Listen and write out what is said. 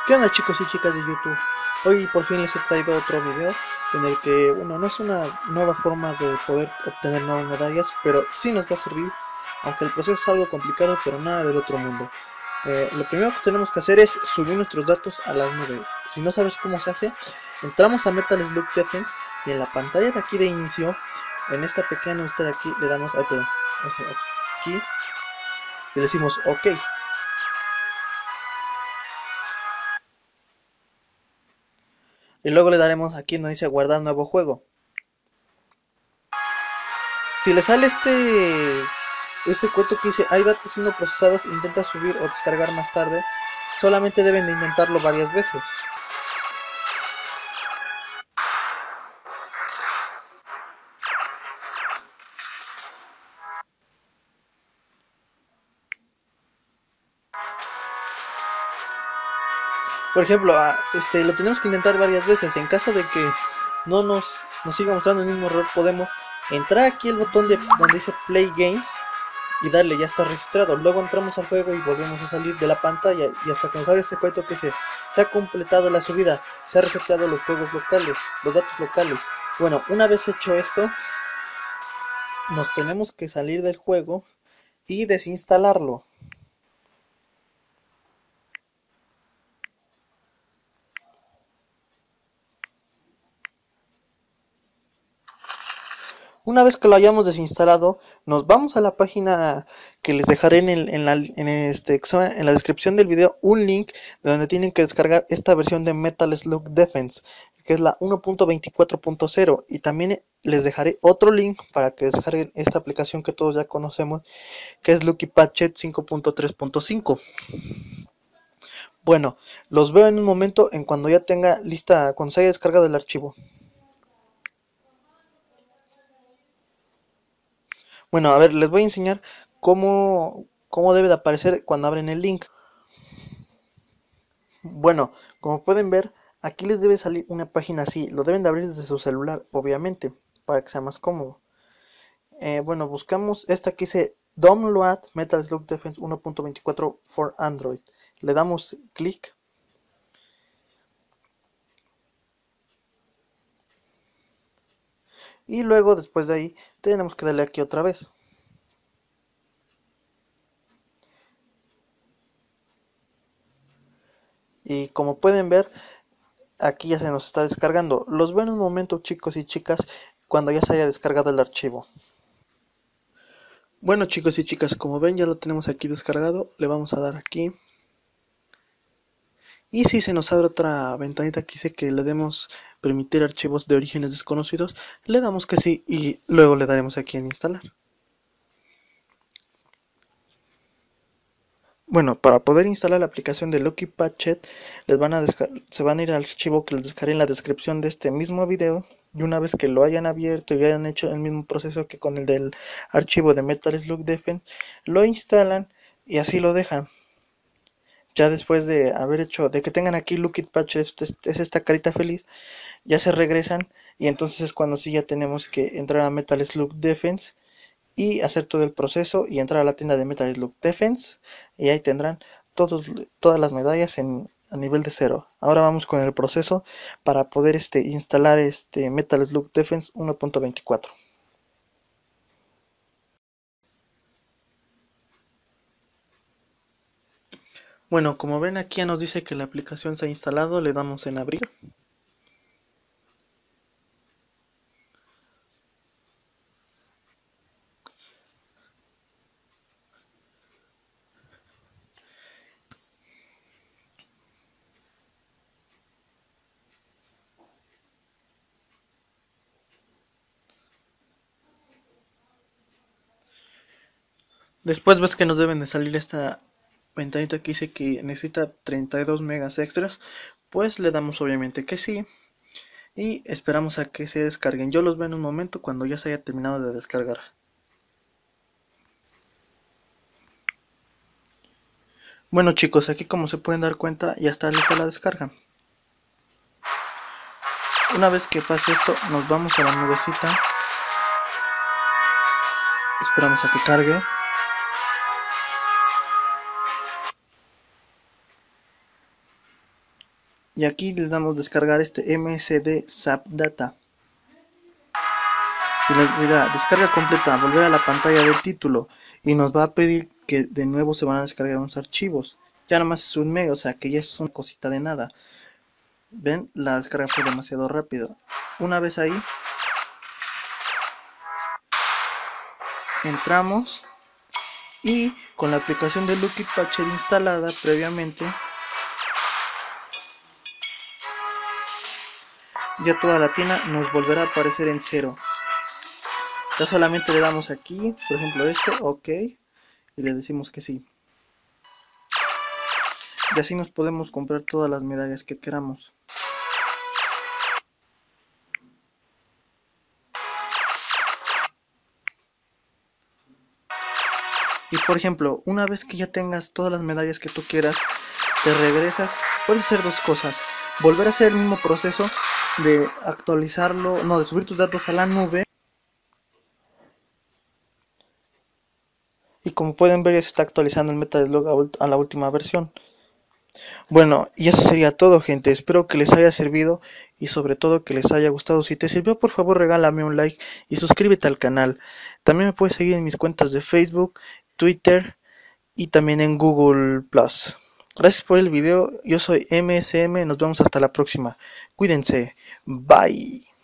¿Qué onda, chicos y chicas de YouTube? Hoy por fin les he traído otro video en el que, bueno, no es una nueva forma de poder obtener nuevas medallas, pero sí nos va a servir, aunque el proceso es algo complicado, pero nada del otro mundo. Lo primero que tenemos que hacer es subir nuestros datos a la nube. Si no sabes cómo se hace, entramos a Metal Slug Defense y en la pantalla de aquí de inicio, en esta pequeña nubecita de aquí, le damos, perdón, aquí, y le decimos OK. Y luego le daremos aquí donde dice guardar nuevo juego. Si le sale este cuento que dice hay datos siendo procesados, intenta subir o descargar más tarde, solamente deben de intentarlo varias veces. Por ejemplo, lo tenemos que intentar varias veces. En caso de que no nos siga mostrando el mismo error, podemos entrar aquí el botón donde dice Play Games y darle ya está registrado. Luego entramos al juego y volvemos a salir de la pantalla y hasta que nos salga ese cuento que se ha completado la subida, se ha reseteado los juegos locales, los datos locales. Bueno, una vez hecho esto, nos tenemos que salir del juego y desinstalarlo. Una vez que lo hayamos desinstalado, nos vamos a la página que les dejaré en la descripción del video un link de donde tienen que descargar esta versión de Metal Slug Defense, que es la 1.24.0, y también les dejaré otro link para que descarguen esta aplicación que todos ya conocemos, que es Lucky Patchet 5.3.5. Bueno, los veo en un momento en cuando ya tenga lista, cuando se haya descargado el archivo. Bueno, a ver, les voy a enseñar cómo debe de aparecer cuando abren el link. Bueno, como pueden ver, aquí les debe salir una página así. Lo deben de abrir desde su celular, obviamente, para que sea más cómodo. Bueno, buscamos esta que dice Download Metal Slug Defense 1.24 for Android. Le damos clic. Y luego, después de ahí, tenemos que darle aquí otra vez. Y como pueden ver, aquí ya se nos está descargando. Los veo en un momento, chicos y chicas, cuando ya se haya descargado el archivo. Bueno, chicos y chicas, como ven ya lo tenemos aquí descargado. Le vamos a dar aquí. Y si se nos abre otra ventanita que dice que le demos permitir archivos de orígenes desconocidos, le damos que sí y luego le daremos aquí en instalar. Bueno, para poder instalar la aplicación de Lucky Patchet, se van a ir al archivo que les dejaré en la descripción de este mismo video. Y una vez que lo hayan abierto y hayan hecho el mismo proceso que con el del archivo de Metal Slug Defense, lo instalan y así lo dejan. Ya después de haber hecho, de que tengan aquí Lucky Patchet, es esta carita feliz, ya se regresan y entonces es cuando sí ya tenemos que entrar a Metal Slug Defense y hacer todo el proceso y entrar a la tienda de Metal Slug Defense y ahí tendrán todas las medallas a nivel de 0. Ahora vamos con el proceso para poder instalar Metal Slug Defense 1.24. Bueno, como ven aquí ya nos dice que la aplicación se ha instalado, le damos en abrir. Después ves que nos deben de salir esta ventanita que dice que necesita 32 megas extras, pues le damos obviamente que sí y esperamos a que se descarguen. Yo los veo en un momento cuando ya se haya terminado de descargar. Bueno chicos, aquí como se pueden dar cuenta ya está lista la descarga. Una vez que pase esto nos vamos a la nubecita, esperamos a que cargue. y aquí le damos descargar este MSD SAP Data y les dirá descarga completa, volver a la pantalla del título y nos va a pedir que de nuevo se van a descargar unos archivos. Ya nada más es 1 mega, o sea que ya es una cosita de nada. Ven, la descarga fue demasiado rápido. Una vez ahí, entramos y con la aplicación de Lucky Patcher instalada previamente, ya toda la tienda nos volverá a aparecer en cero. Ya solamente le damos aquí, por ejemplo este, ok, y le decimos que sí. Y así nos podemos comprar todas las medallas que queramos. Y por ejemplo, una vez que ya tengas todas las medallas que tú quieras, te regresas, puedes hacer dos cosas. Volver a hacer el mismo proceso de actualizarlo, no, de subir tus datos a la nube. Y como pueden ver ya se está actualizando el Metaslug a la última versión. Bueno, y eso sería todo, gente. Espero que les haya servido y sobre todo que les haya gustado. Si te sirvió, por favor regálame un like y suscríbete al canal. También me puedes seguir en mis cuentas de Facebook, Twitter y también en Google+. Gracias por el video, yo soy MSM, nos vemos hasta la próxima. Cuídense, bye.